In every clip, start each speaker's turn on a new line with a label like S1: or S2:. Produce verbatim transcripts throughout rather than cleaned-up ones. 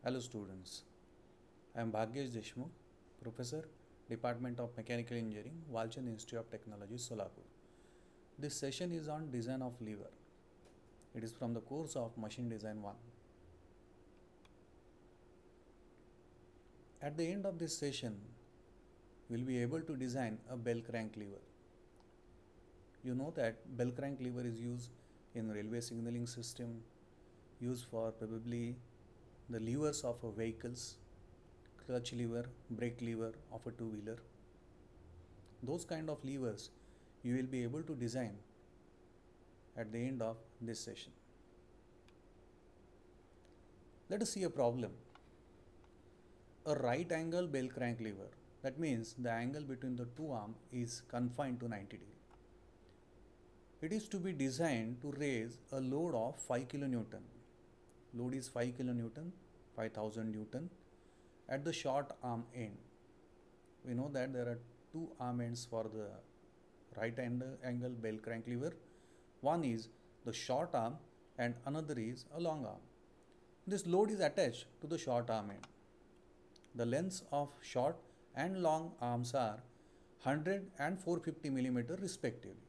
S1: Hello students, I am Bhagyesh Deshmukh, Professor, Department of Mechanical Engineering, Walchand Institute of Technology, Solapur. This session is on design of lever. It is from the course of Machine Design one. At the end of this session, we will be able to design a bell crank lever. You know that bell crank lever is used in railway signaling system, used for probably the levers of a vehicles, clutch lever, brake lever of a two-wheeler. Those kind of levers you will be able to design at the end of this session. Let us see a problem. A right angle bell crank lever, that means the angle between the two arms is confined to ninety degrees. It is to be designed to raise a load of five kilonewton. Load is five kilonewton, five thousand newton at the short arm end. We know that there are two arm ends for the right angle bell crank lever. One is the short arm and another is a long arm. This load is attached to the short arm end. The lengths of short and long arms are one hundred and four hundred fifty millimeter respectively.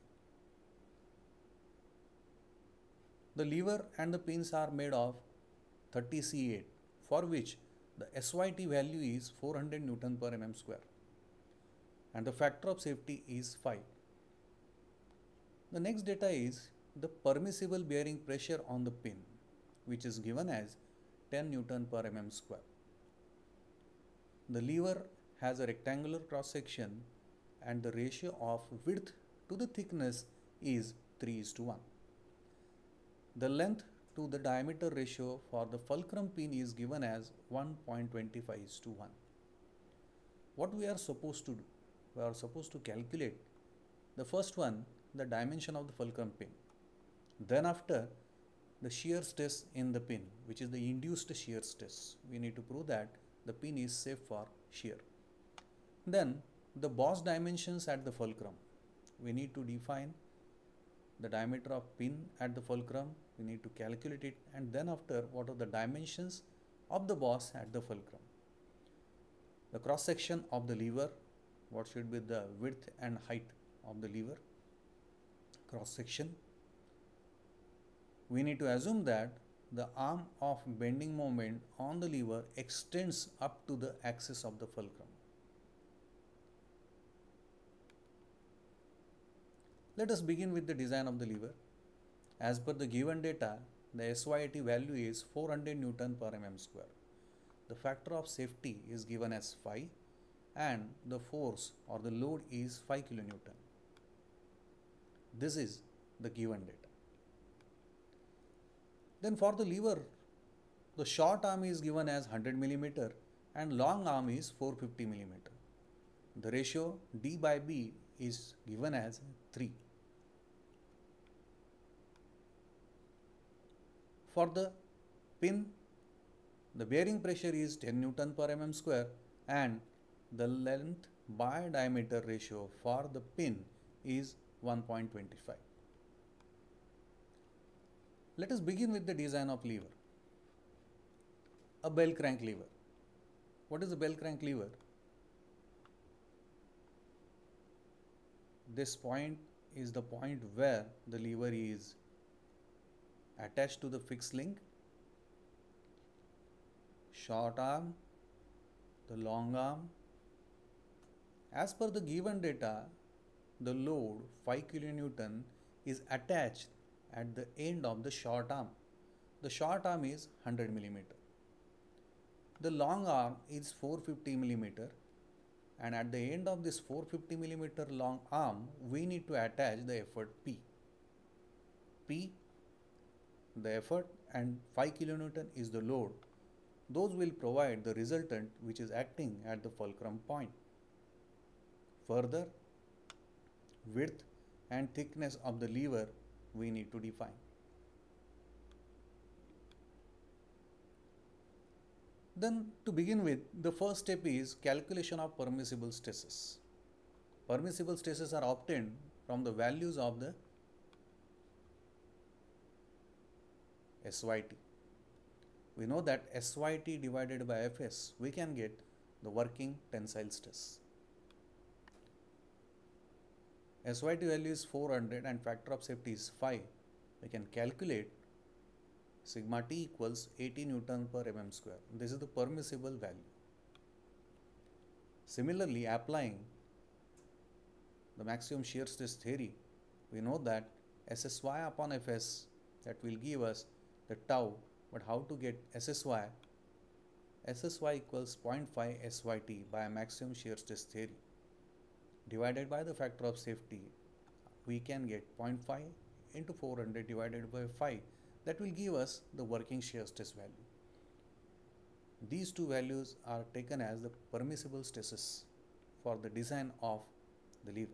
S1: The lever and the pins are made of thirty C eight, for which the S Y T value is four hundred newton per mm square and the factor of safety is five. The next data is the permissible bearing pressure on the pin, which is given as ten newton per mm square. The lever has a rectangular cross section and the ratio of width to the thickness is three is to one. The length to the diameter ratio for the fulcrum pin is given as one point two five is to one. What we are supposed to do? We are supposed to calculate the first one, the dimension of the fulcrum pin. Then after, the shear stress in the pin, which is the induced shear stress. We need to prove that the pin is safe for shear. Then the boss dimensions at the fulcrum. We need to define the diameter of pin at the fulcrum. We need to calculate it, and then after, what are the dimensions of the boss at the fulcrum. The cross section of the lever, what should be the width and height of the lever cross section. We need to assume that the arm of bending moment on the lever extends up to the axis of the fulcrum. Let us begin with the design of the lever. As per the given data, the S Y T value is four hundred newton per mm square. The factor of safety is given as five and the force or the load is five kilonewton. This is the given data. Then for the lever, the short arm is given as one hundred millimeter and long arm is four hundred fifty millimeter. The ratio D by B is given as three. For the pin, the bearing pressure is ten newton per mm square and the length by diameter ratio for the pin is one point two five. Let us begin with the design of lever. A bell crank lever. What is a bell crank lever? This point is the point where the lever is attached to the fixed link, short arm, the long arm. As per the given data, the load five kilonewton is attached at the end of the short arm. The short arm is one hundred millimeter. The long arm is four hundred fifty millimeter, and at the end of this four hundred fifty millimeter long arm, we need to attach the effort P. P, the effort, and five kilonewton is the load. Those will provide the resultant which is acting at the fulcrum point. Further, width and thickness of the lever we need to define. Then to begin with, the first step is calculation of permissible stresses. Permissible stresses are obtained from the values of the S Y T. we know that S Y T divided by F S, we can get the working tensile stress. S Y T value is four hundred and factor of safety is five. We can calculate sigma T equals eighty Newton per mm square. This is the permissible value. Similarly, applying the maximum shear stress theory, we know that S S Y upon F S, that will give us the tau, but how to get S S Y? S S Y equals zero point five S Y T by maximum shear stress theory divided by the factor of safety. We can get zero point five into four hundred divided by five, that will give us the working shear stress value. These two values are taken as the permissible stresses for the design of the lever.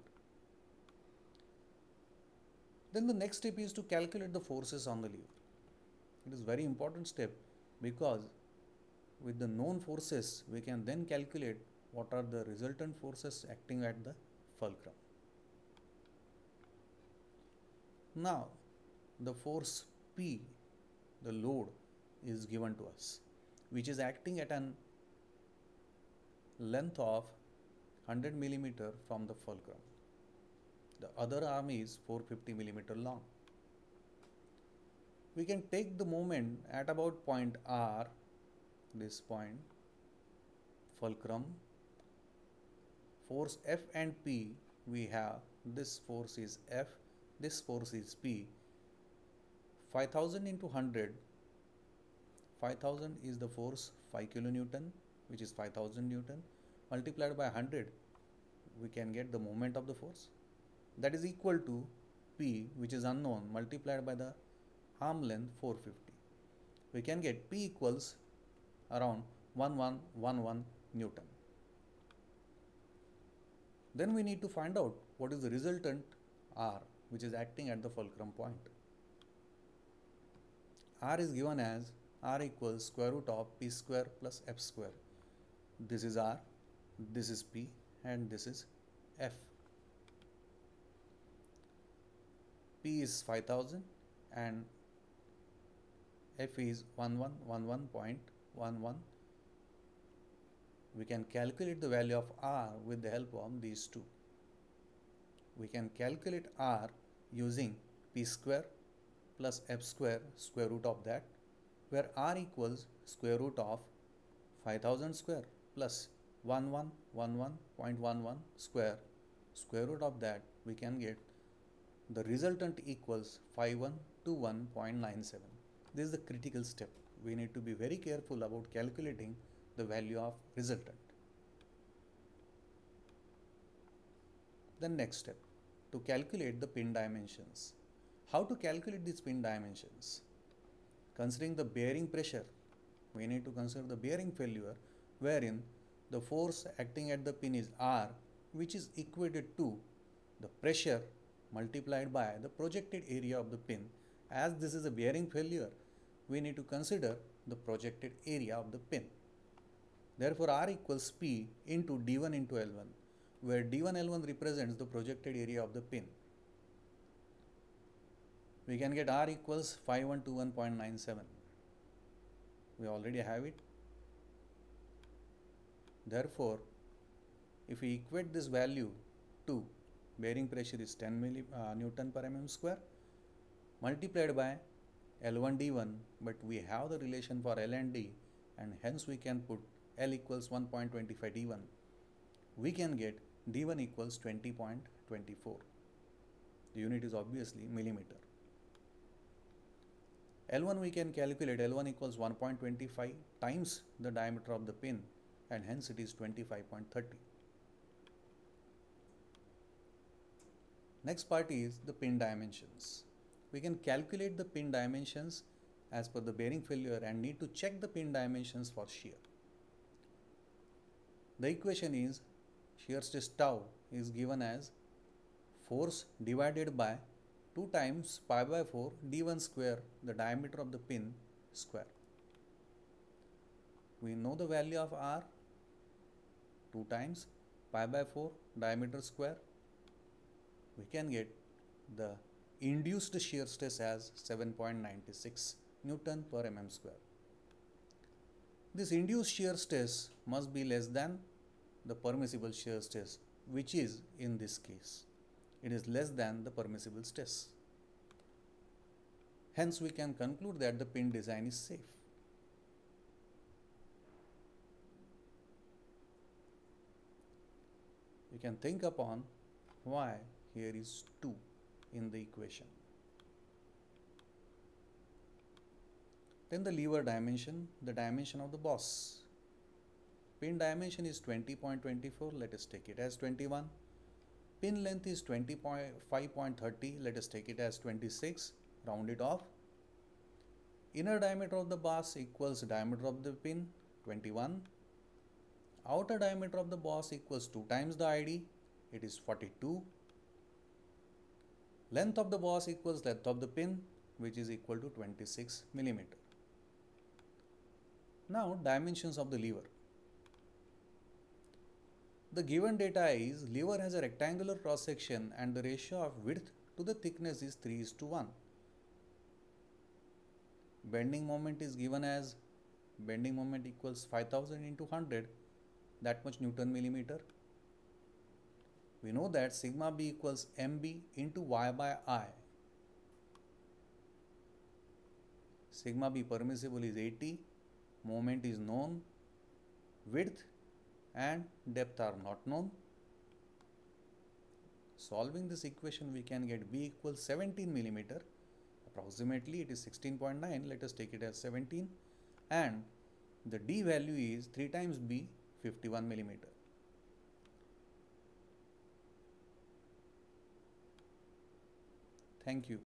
S1: Then the next step is to calculate the forces on the lever. It is very important step because with the known forces we can then calculate what are the resultant forces acting at the fulcrum. Now the force P, the load, is given to us, which is acting at an length of one hundred millimeter from the fulcrum. The other arm is four hundred fifty millimeter long. We can take the moment at about point R, this point, fulcrum. Force F and P, we have this force is F, this force is P. five thousand into one hundred, five thousand is the force, five kilonewton, which is five thousand newton, multiplied by one hundred, we can get the moment of the force. That is equal to P, which is unknown, multiplied by the arm length four hundred fifty. We can get P equals around one thousand one hundred eleven Newton. Then we need to find out what is the resultant R, which is acting at the fulcrum point. R is given as R equals square root of P square plus F square. This is R, this is P, and this is F. P is five thousand and F is one thousand one hundred eleven point one one. We can calculate the value of R with the help of these two. We can calculate R using P square plus F square, square root of that, where R equals square root of five thousand square plus one thousand one hundred eleven point one one square, square root of that, we can get the resultant equals five thousand one hundred twenty-one point nine seven. This is the critical step. We need to be very careful about calculating the value of resultant. The next step, to calculate the pin dimensions. How to calculate these pin dimensions? Considering the bearing pressure, we need to consider the bearing failure, wherein the force acting at the pin is R, which is equated to the pressure multiplied by the projected area of the pin. As this is a bearing failure, we need to consider the projected area of the pin. Therefore, R equals P into D one into L one, where D one L one represents the projected area of the pin. We can get R equals five thousand one hundred twenty-one point nine seven. We already have it. Therefore, if we equate this value to bearing pressure is ten milli, uh, Newton per mm square multiplied by L one D one, but we have the relation for L and D, and hence we can put L equals one point two five D one. We can get D one equals twenty point two four. The unit is obviously millimeter. L one we can calculate, L one equals one point two five times the diameter of the pin, and hence it is twenty-five point three zero. Next part is the pin dimensions. We can calculate the pin dimensions as per the bearing failure and need to check the pin dimensions for shear. The equation is shear stress tau is given as force divided by two times pi by four d one square, the diameter of the pin, square. We know the value of R, two times pi by four diameter square. We can get the induced shear stress as seven point nine six Newton per mm square. This induced shear stress must be less than the permissible shear stress, which is in this case. It is less than the permissible stress. Hence, we can conclude that the pin design is safe. You can think upon why here is two in the equation. Then the lever dimension, the dimension of the boss. Pin dimension is twenty point two four, let us take it as twenty-one. Pin length is twenty-five point three zero, let us take it as twenty-six, round it off. Inner diameter of the boss equals diameter of the pin, twenty-one. Outer diameter of the boss equals two times the I D, it is forty-two. Length of the boss equals length of the pin, which is equal to twenty-six millimeter. Now dimensions of the lever. The given data is lever has a rectangular cross section and the ratio of width to the thickness is three is to one. Bending moment is given as bending moment equals five thousand into one hundred, that much Newton millimeter. We know that sigma b equals mb into y by I. Sigma b permissible is eighty, moment is known, width and depth are not known. Solving this equation, we can get b equals seventeen millimeter. Approximately it is sixteen point nine, let us take it as seventeen, and the d value is three times b, fifty-one millimeter. Thank you.